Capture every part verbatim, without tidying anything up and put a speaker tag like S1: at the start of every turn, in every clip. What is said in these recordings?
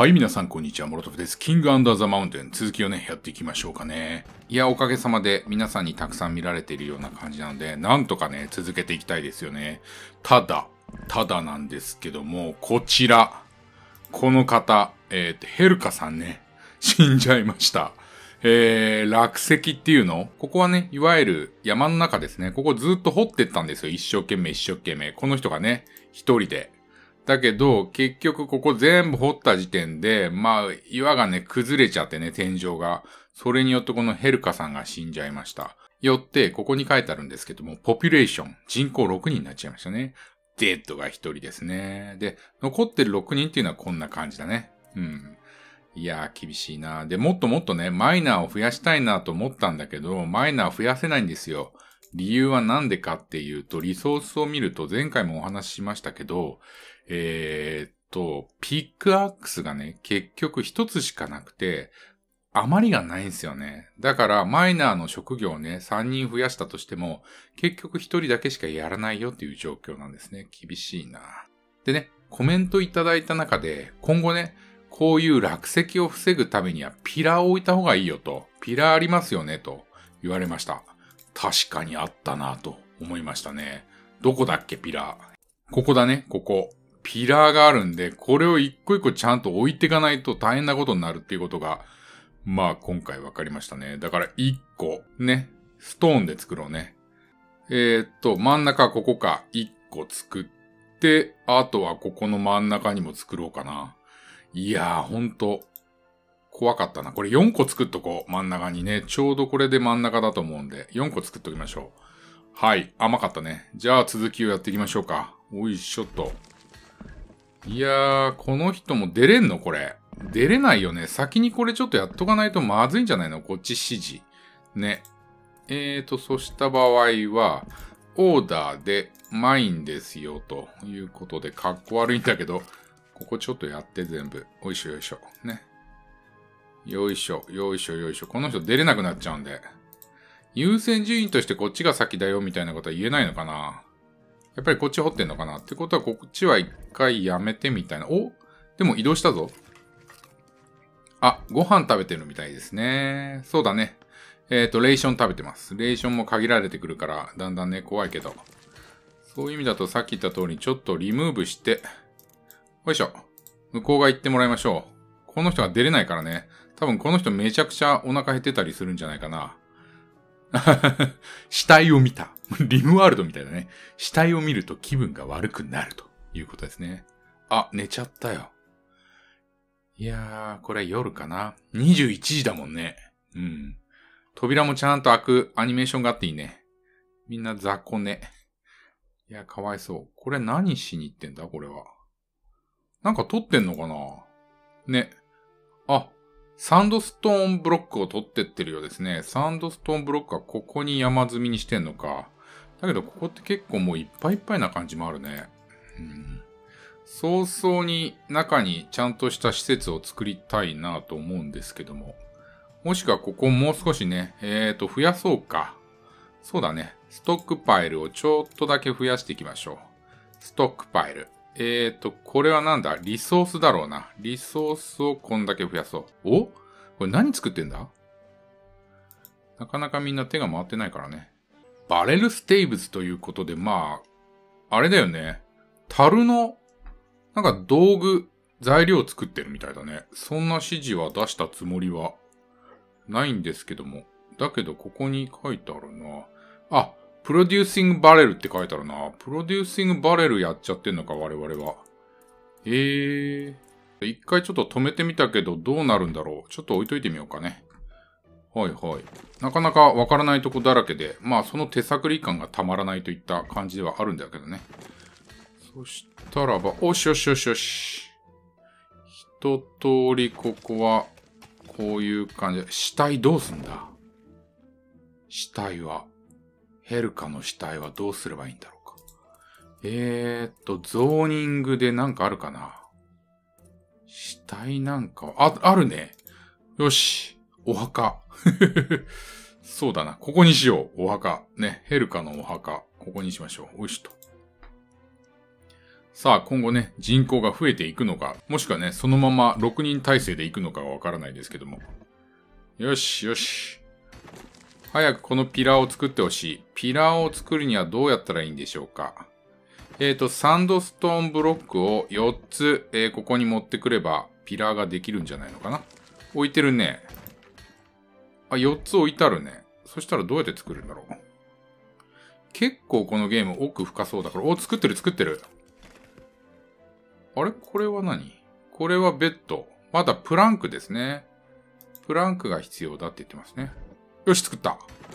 S1: はい、皆さん、こんにちは。モロトフです。キングアンダーザマウンテン。続きをね、やっていきましょうかね。いや、おかげさまで皆さんにたくさん見られているような感じなので、なんとかね、続けていきたいですよね。ただ、ただなんですけども、こちら。この方、えー、ヘルカさんね、死んじゃいました。えー、落石っていうの？ここはね、いわゆる山の中ですね。ここずっと掘ってったんですよ。一生懸命一生懸命。この人がね、一人で。だけど、結局ここ全部掘った時点で、まあ、岩がね、崩れちゃってね、天井が。それによってこのヘルカさんが死んじゃいました。よって、ここに書いてあるんですけども、ポピュレーション、人口ろくにんになっちゃいましたね。デッドがひとりですね。で、残ってるろくにんっていうのはこんな感じだね。うん。いやー、厳しいな。で、もっともっとね、マイナーを増やしたいなと思ったんだけど、マイナー増やせないんですよ。理由はなんでかっていうと、リソースを見ると、前回もお話ししましたけど、えーっと、ピックアックスがね、結局一つしかなくて、余りがないんですよね。だから、マイナーの職業をね、さんにん増やしたとしても、結局ひとりだけしかやらないよっていう状況なんですね。厳しいな。でね、コメントいただいた中で、今後ね、こういう落石を防ぐためにはピラーを置いた方がいいよと、ピラーありますよねと言われました。確かにあったなと思いましたね。どこだっけピラー。ここだね、ここ。ピラーがあるんで、これを一個一個ちゃんと置いていかないと大変なことになるっていうことが、まあ今回分かりましたね。だから一個、ね、ストーンで作ろうね。えー、っと、真ん中ここか、一個作って、あとはここの真ん中にも作ろうかな。いやー、ほんと、怖かったな。これよんこ作っとこう。真ん中にね。ちょうどこれで真ん中だと思うんで、よんこ作っときましょう。はい。甘かったね。じゃあ続きをやっていきましょうか。おいしょっと。いやー、この人も出れんのこれ。出れないよね。先にこれちょっとやっとかないとまずいんじゃないのこっち指示。ね。えーと、そした場合は、オーダーでマインですよ、ということで、かっこ悪いんだけど、ここちょっとやって全部。おいしょよいしょ。ね。よいしょ、よいしょよいしょ。この人出れなくなっちゃうんで。優先順位としてこっちが先だよみたいなことは言えないのかな？やっぱりこっち掘ってんのかな？ってことはこっちは一回やめてみたいな。お？でも移動したぞ。あ、ご飯食べてるみたいですね。そうだね。えっと、レーション食べてます。レーションも限られてくるから、だんだんね、怖いけど。そういう意味だとさっき言った通り、ちょっとリムーブして、よいしょ。向こう側行ってもらいましょう。この人が出れないからね。多分この人めちゃくちゃお腹減ってたりするんじゃないかな。死体を見た。リムワールドみたいだね。死体を見ると気分が悪くなるということですね。あ、寝ちゃったよ。いやー、これ夜かな。にじゅういちじだもんね。うん。扉もちゃんと開くアニメーションがあっていいね。みんな雑魚ね。いや、かわいそう。これ何しに行ってんだこれは。なんか撮ってんのかなね。あ、サンドストーンブロックを取ってってるようですね。サンドストーンブロックはここに山積みにしてんのか。だけどここって結構もういっぱいいっぱいな感じもあるね。うん、早々に中にちゃんとした施設を作りたいなと思うんですけども。もしくはここもう少しね、えーと、増やそうか。そうだね。ストックパイルをちょっとだけ増やしていきましょう。ストックパイル。えーと、これはなんだ？リソースだろうな。リソースをこんだけ増やそう。お？これ何作ってんだ？なかなかみんな手が回ってないからね。バレルステイブスということで、まあ、あれだよね。樽の、なんか道具、材料を作ってるみたいだね。そんな指示は出したつもりはないんですけども。だけど、ここに書いてあるな。あ、プロデューシングバレルって書いてあるな。プロデューシングバレルやっちゃってんのか、我々は。えー。一回ちょっと止めてみたけど、どうなるんだろう。ちょっと置いといてみようかね。はいはい。なかなかわからないとこだらけで、まあその手探り感がたまらないといった感じではあるんだけどね。そしたらば、おしよしよしよし。一通りここは、こういう感じで、死体どうすんだ？死体は。ヘルカの死体はどうすればいいんだろうか。えーっと、ゾーニングでなんかあるかな。死体なんか、あ、あるね。よし。お墓。そうだな。ここにしよう。お墓。ね。ヘルカのお墓。ここにしましょう。おいしと。 さあ、今後ね、人口が増えていくのか、もしくはね、そのままろくにん体制でいくのかはわからないですけども。よし、よし。早くこのピラーを作ってほしい。ピラーを作るにはどうやったらいいんでしょうか。えっと、サンドストーンブロックをよっつ、えー、ここに持ってくれば、ピラーができるんじゃないのかな。置いてるね。あ、よっつ置いてあるね。そしたらどうやって作るんだろう。結構このゲーム奥深そうだから。お、作ってる作ってる。あれこれは何？これはベッド。まだプランクですね。プランクが必要だって言ってますね。よし、作った。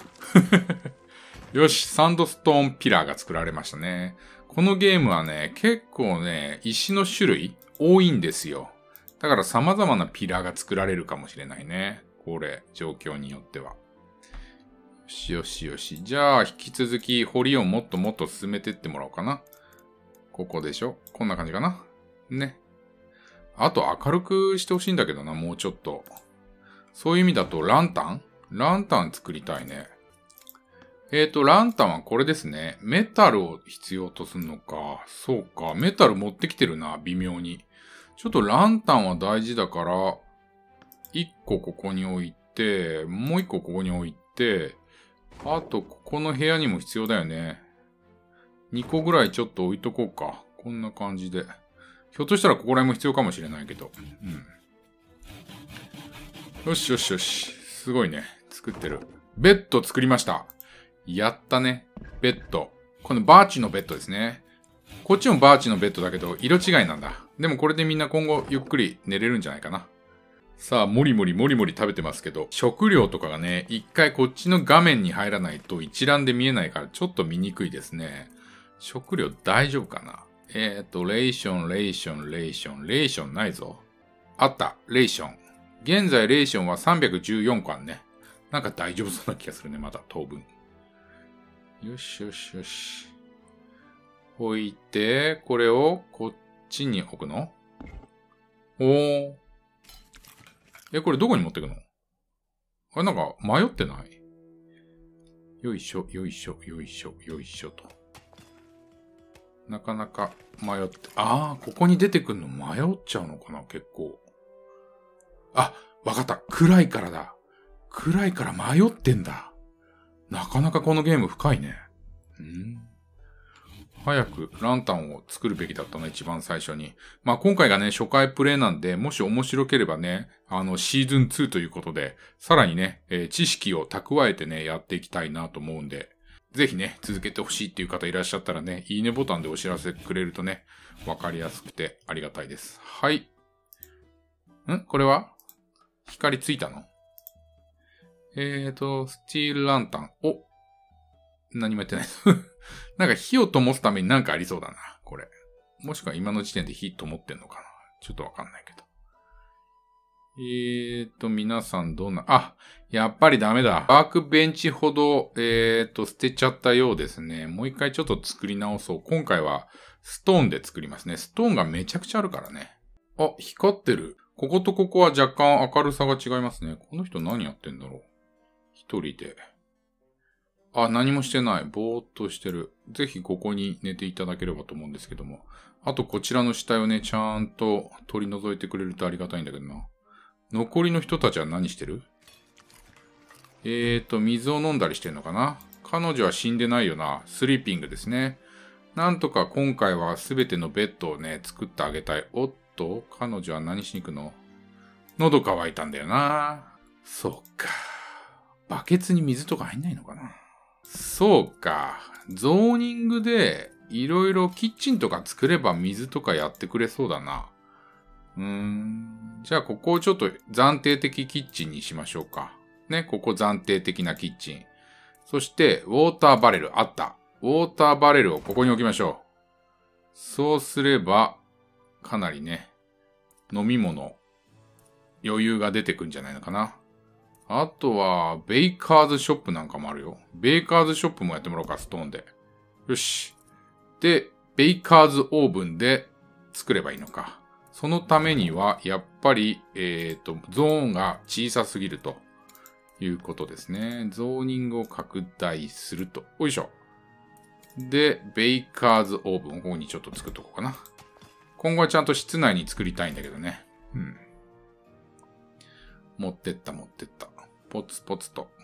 S1: よし、サンドストーンピラーが作られましたね。このゲームはね、結構ね、石の種類多いんですよ。だから様々なピラーが作られるかもしれないね。これ、状況によっては。よしよしよし。じゃあ、引き続き、掘りをもっともっと進めてってもらおうかな。ここでしょ？こんな感じかな。ね。あと、明るくしてほしいんだけどな、もうちょっと。そういう意味だと、ランタン？ランタン作りたいね。えーと、ランタンはこれですね。メタルを必要とするのか。そうか。メタル持ってきてるな、微妙に。ちょっとランタンは大事だから、一個ここに置いて、もう一個ここに置いて、あと、ここの部屋にも必要だよね。二個ぐらいちょっと置いとこうか。こんな感じで。ひょっとしたらここら辺も必要かもしれないけど。うん。よしよしよし。すごいね。作ってる。ベッド作りました。やったね。ベッド。このバーチのベッドですね。こっちもバーチのベッドだけど、色違いなんだ。でもこれでみんな今後ゆっくり寝れるんじゃないかな。さあ、もりもりもりもり食べてますけど、食料とかがね、一回こっちの画面に入らないと一覧で見えないからちょっと見にくいですね。食料大丈夫かな？えーと、レーション、レーション、レーション、レーションないぞ。あった、レーション。現在レーションはさんびゃくじゅうよんこあんね。なんか大丈夫そうな気がするね、まだ当分。よしよしよし。置いて、これをこっちに置くの？おー。え、これどこに持ってくの？あれなんか迷ってない？よいしょ、よいしょ、よいしょ、よいしょと。なかなか迷って、ああ、ここに出てくるの迷っちゃうのかな、結構。あ、わかった。暗いからだ。暗いから迷ってんだ。なかなかこのゲーム深いね。うん。早くランタンを作るべきだったな、一番最初に。まあ今回がね、初回プレイなんで、もし面白ければね、あの、シーズンツーということで、さらにね、えー、知識を蓄えてね、やっていきたいなと思うんで、ぜひね、続けてほしいっていう方いらっしゃったらね、いいねボタンでお知らせくれるとね、わかりやすくてありがたいです。はい。ん？これは光ついたの？えーと、スチールランタン。お！何もやってない。なんか火を灯すためになんかありそうだな、これ。もしくは今の時点で火灯ってんのかな。ちょっとわかんないけど。えーと、皆さんどんな、あ、やっぱりダメだ。ワークベンチほど、えーと、捨てちゃったようですね。もう一回ちょっと作り直そう。今回はストーンで作りますね。ストーンがめちゃくちゃあるからね。あ、光ってる。こことここは若干明るさが違いますね。この人何やってんだろう。一人で。あ、何もしてない。ぼーっとしてる。ぜひここに寝ていただければと思うんですけども。あとこちらの死体をね、ちゃんと取り除いてくれるとありがたいんだけどな。残りの人たちは何してる？えーと、水を飲んだりしてんのかな？彼女は死んでないよな。スリーピングですね。なんとか今回はすべてのベッドをね、作ってあげたい。おっと、彼女は何しに行くの？喉乾いたんだよな。そうか。バケツに水とか入んないのかな？そうか。ゾーニングでいろいろキッチンとか作れば水とかやってくれそうだな。うーん。じゃあここをちょっと暫定的キッチンにしましょうか。ね、ここ暫定的なキッチン。そして、ウォーターバレルあった。ウォーターバレルをここに置きましょう。そうすれば、かなりね、飲み物、余裕が出てくんじゃないのかな。あとは、ベイカーズショップなんかもあるよ。ベイカーズショップもやってもらおうか、ストーンで。よし。で、ベイカーズオーブンで作ればいいのか。そのためには、やっぱり、えっと、ゾーンが小さすぎるということですね。ゾーニングを拡大すると。よいしょ。 で、ベイカーズオーブンをここにちょっと作っとこうかな。今後はちゃんと室内に作りたいんだけどね。うん。持ってった持ってった。ポツポツと。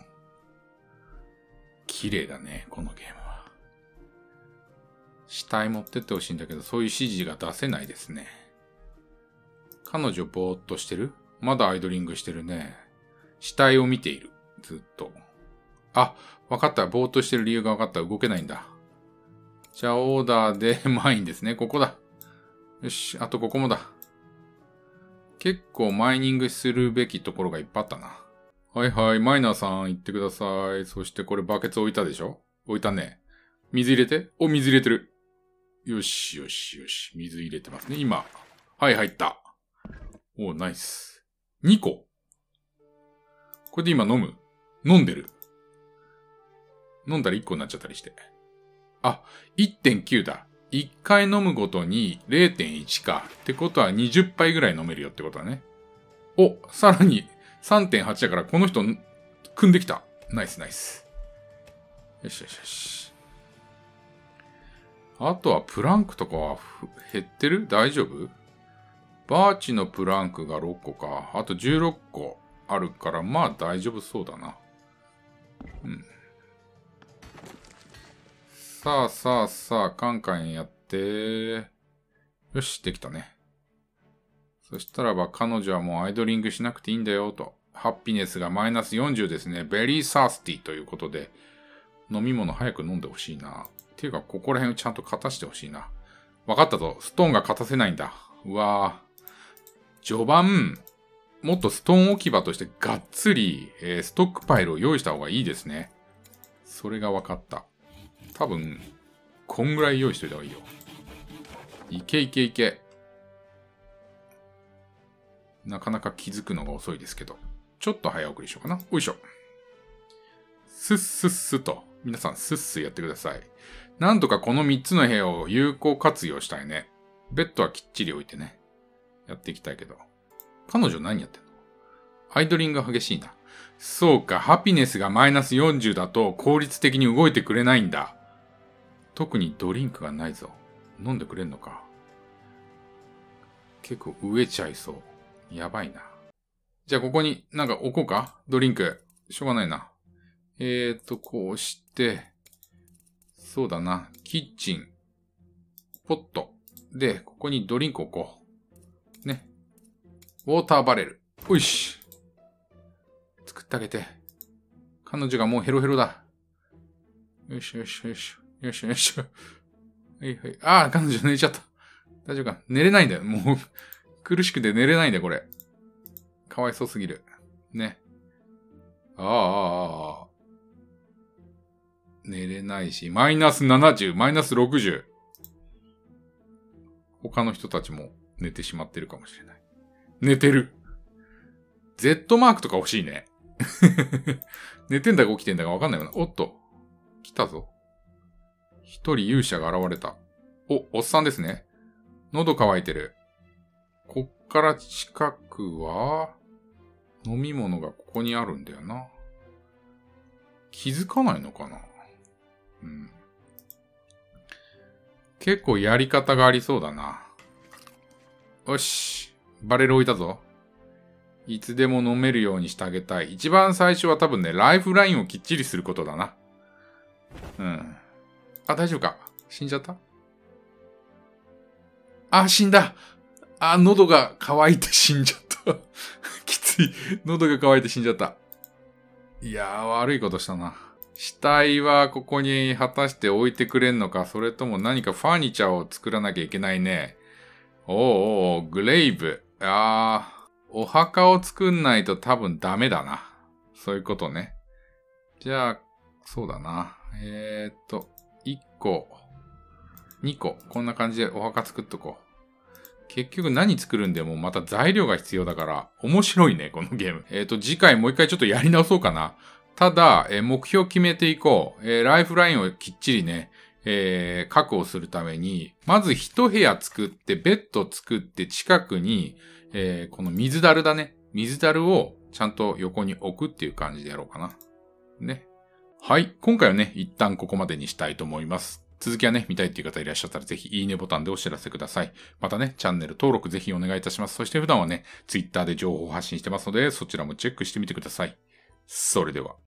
S1: 綺麗だね、このゲームは。死体持ってってほしいんだけど、そういう指示が出せないですね。彼女ぼーっとしてる？まだアイドリングしてるね。死体を見ている。ずっと。あ、わかった。ぼーっとしてる理由がわかった。動けないんだ。じゃあ、オーダーでマインですね。ここだ。よし、あとここもだ。結構マイニングするべきところがいっぱいあったな。はいはい、マイナーさん行ってください。そしてこれバケツ置いたでしょ？置いたね。水入れて。お、水入れてる。よしよしよし。水入れてますね、今。はい、入った。お、ナイス。にこ。これで今飲む？飲んでる。飲んだらいっこになっちゃったりして。あ、いってんきゅう だ。いっかい飲むごとに れいてんいち か。ってことはにじゅっぱいぐらい飲めるよってことだね。お、さらに さんてんはち だからこの人、組んできた。ナイスナイス。よしよしよし。あとはプランクとかは減ってる？大丈夫？バーチのプランクがろっこか。あとじゅうろっこあるから、まあ大丈夫そうだな。うん。さあさあさあ、カンカンやって。よし、できたね。そしたらば彼女はもうアイドリングしなくていいんだよと。ハッピネスがマイナスよんじゅうですね。ベリーサースティーということで、飲み物早く飲んでほしいな。っていうか、ここら辺をちゃんと勝たしてほしいな。わかったぞ。ストーンが勝たせないんだ。うわぁ。序盤、もっとストーン置き場としてがっつり、えー、ストックパイルを用意した方がいいですね。それがわかった。多分、こんぐらい用意しといた方がいいよ。いけいけいけ。なかなか気づくのが遅いですけど。ちょっと早送りしようかな。おいしょ。スッスッスと。皆さんスッスやってください。なんとかこのみっつの部屋を有効活用したいね。ベッドはきっちり置いてね。やっていきたいけど。彼女何やってんの？アイドリングが激しいんだ。そうか、ハピネスがマイナスよんじゅうだと効率的に動いてくれないんだ。特にドリンクがないぞ。飲んでくれんのか。結構飢えちゃいそう。やばいな。じゃあここになんか置こうか？ドリンク。しょうがないな。えーと、こうして、そうだな。キッチン。ポット。で、ここにドリンク置こう。ね。ウォーターバレル。おいし。作ってあげて。彼女がもうヘロヘロだ。よしよしよし。よしよし。はいはい。ああ、彼女寝ちゃった。大丈夫か？寝れないんだよ。もう、苦しくて寝れないんだよ、これ。かわいそうすぎる。ね。ああ、ああ、ああ。寝れないし、マイナスななじゅう、マイナスろくじゅう。他の人たちも寝てしまってるかもしれない。寝てる。Z マークとか欲しいね。寝てんだか起きてんだかわかんないよな。おっと。来たぞ。一人勇者が現れた。お、おっさんですね。喉乾いてる。こっから近くは、飲み物がここにあるんだよな。気づかないのかな？うん。結構やり方がありそうだな。よし。バレル置いたぞ。いつでも飲めるようにしてあげたい。一番最初は多分ね、ライフラインをきっちりすることだな。うん。あ、大丈夫か？死んじゃった？あ、死んだ。あ、喉が渇いて死んじゃった。きつい。喉が渇いて死んじゃった。いやー、悪いことしたな。死体はここに果たして置いてくれんのか、それとも何かファーニチャーを作らなきゃいけないね。おーおー、グレイブ。あー、お墓を作んないと多分ダメだな。そういうことね。じゃあ、そうだな。えーっと、いっこ、にこ、こんな感じでお墓作っとこう。結局何作るんでもまた材料が必要だから、面白いね、このゲーム。えーっと、次回もう一回ちょっとやり直そうかな。ただ、えー、目標決めていこう。えー、ライフラインをきっちりね、えー、確保するために、まず一部屋作って、ベッド作って、近くに、えー、この水だるだね。水だるをちゃんと横に置くっていう感じでやろうかな。ね。はい。今回はね、一旦ここまでにしたいと思います。 続きはね、見たいっていう方いらっしゃったらぜひいいねボタンでお知らせください。またね、チャンネル登録ぜひお願いいたします。そして普段はね、ツイッターで情報を発信してますので、そちらもチェックしてみてください。それでは。